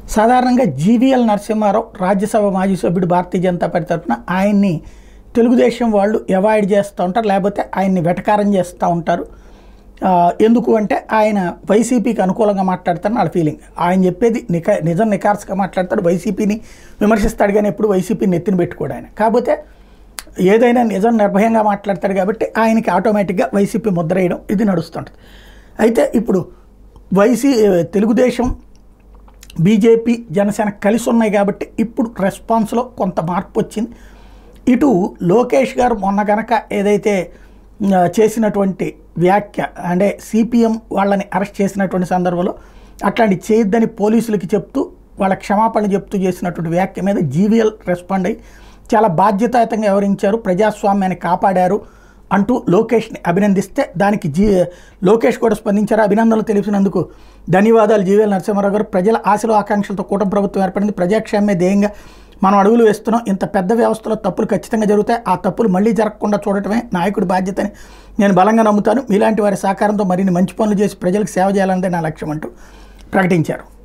సాధారణంగా జీవీఎల్ నరసింహారావు రాజ్యసభ మాజీ సభ్యుడు భారతీయ జనతా పార్టీ తరఫున ఆయన్ని తెలుగుదేశం వాళ్ళు అవాయిడ్ చేస్తూ ఉంటారు, లేకపోతే ఆయన్ని వెటకారం చేస్తూ ఉంటారు. ఎందుకు అంటే ఆయన వైసీపీకి అనుకూలంగా మాట్లాడతారని వాళ్ళ ఫీలింగ్. ఆయన చెప్పేది నిజం నికార్స్గా మాట్లాడతాడు, వైసీపీని విమర్శిస్తాడు, కానీ ఎప్పుడు వైసీపీని నెత్తిన పెట్టుకోడు ఆయన. కాకపోతే ఏదైనా నిజం నిర్భయంగా మాట్లాడతాడు కాబట్టి ఆయనకి ఆటోమేటిక్గా వైసీపీ ముద్ర వేయడం ఇది నడుస్తుంటుంది. అయితే ఇప్పుడు తెలుగుదేశం బీజేపీ జనసేన కలిసి ఉన్నాయి కాబట్టి ఇప్పుడు రెస్పాన్స్లో కొంత మార్పు వచ్చింది. ఇటు లోకేష్ గారు మొన్న గనక ఏదైతే చేసినటువంటి వ్యాఖ్య అంటే సిపిఎం వాళ్ళని అరెస్ట్ చేసినటువంటి సందర్భంలో అట్లాంటి చేయొద్దని పోలీసులకి చెప్తూ వాళ్ళ క్షమాపణ చెప్తూ చేసినటువంటి వ్యాఖ్య మీద జీవీఎల్ రెస్పాండ్ అయ్యి చాలా బాధ్యతాయుతంగా వ్యవహరించారు, ప్రజాస్వామ్యాన్ని కాపాడారు అంటూ లోకేష్ని అభినందిస్తే దానికి లోకేష్ కూడా స్పందించారు. అభినందనలు తెలిపినందుకు ధన్యవాదాలు జీవీఎల్ నరసింహారావు గారు. ప్రజల ఆశలు ఆకాంక్షలతో కూటమి ప్రభుత్వం ఏర్పడింది, ప్రజాక్షేమే ధ్యేయంగా మనం అడుగులు వేస్తున్నాం. ఇంత పెద్ద వ్యవస్థలో తప్పులు ఖచ్చితంగా జరుగుతాయి, ఆ తప్పులు మళ్ళీ జరగకుండా చూడటమే నాయకుడి బాధ్యతని నేను బలంగా నమ్ముతాను. మీలాంటి వారి సహకారంతో మరిన్ని మంచి పనులు చేసి ప్రజలకు సేవ చేయాలన్నదే నా లక్ష్యం అంటూ ప్రకటించారు.